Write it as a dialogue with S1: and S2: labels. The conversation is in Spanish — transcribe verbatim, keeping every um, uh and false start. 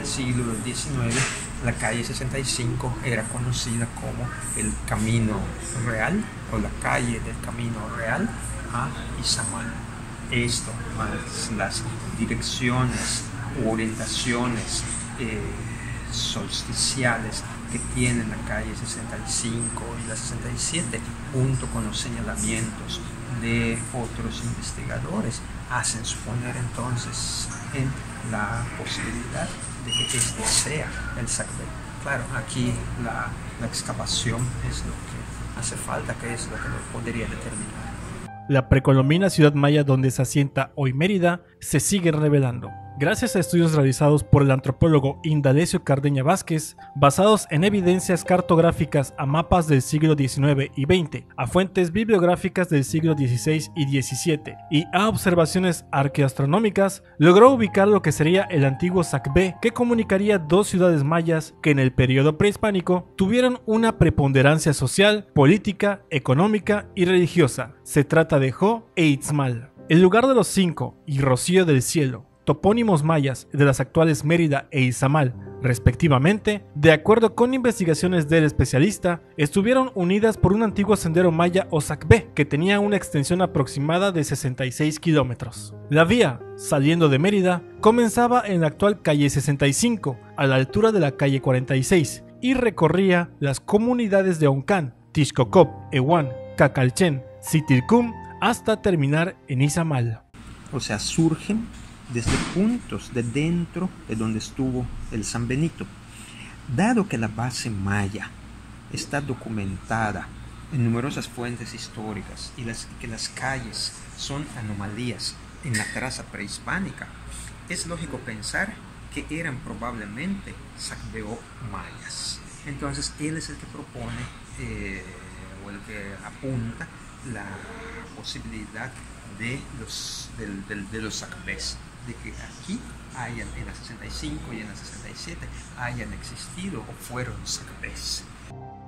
S1: siglo diecinueve, la calle sesenta y cinco era conocida como el Camino Real o la calle del Camino Real a Izamal. Esto más las direcciones u orientaciones eh, solsticiales que tiene la calle sesenta y cinco y la sesenta y siete, junto con los señalamientos de otros investigadores, hacen suponer entonces en la posibilidad de que este sea el Sacbé. Claro, aquí la, la excavación es lo que hace falta, que es lo que lo podría determinar.
S2: La precolombina ciudad maya donde se asienta hoy Mérida se sigue revelando. Gracias a estudios realizados por el antropólogo Indalecio Cardeña Vázquez, basados en evidencias cartográficas a mapas del siglo diecinueve y veinte, a fuentes bibliográficas del siglo dieciséis y diecisiete y a observaciones arqueoastronómicas, logró ubicar lo que sería el antiguo Sacbé, que comunicaría dos ciudades mayas que en el periodo prehispánico tuvieron una preponderancia social, política, económica y religiosa. Se trata de Jo e Itzmal, el lugar de los cinco y Rocío del Cielo, topónimos mayas de las actuales Mérida e Izamal, respectivamente, de acuerdo con investigaciones del especialista, estuvieron unidas por un antiguo sendero maya o Sacbé, que tenía una extensión aproximada de sesenta y seis kilómetros. La vía, saliendo de Mérida, comenzaba en la actual calle sesenta y cinco, a la altura de la calle cuarenta y seis, y recorría las comunidades de Oncán, Tixcocop, Ehuán, Cacalchen, Citilcum, hasta terminar en Izamal.
S1: O sea, surgen desde puntos de dentro de donde estuvo el San Benito. Dado que la base maya está documentada en numerosas fuentes históricas y las, que las calles son anomalías en la traza prehispánica, es lógico pensar que eran probablemente sacbeo mayas. Entonces él es el que propone eh, o el que apunta la posibilidad de los, del, del, de los sacbés, de que aquí hayan, en la sesenta y cinco y en la sesenta y siete, hayan existido o fueron sacbés.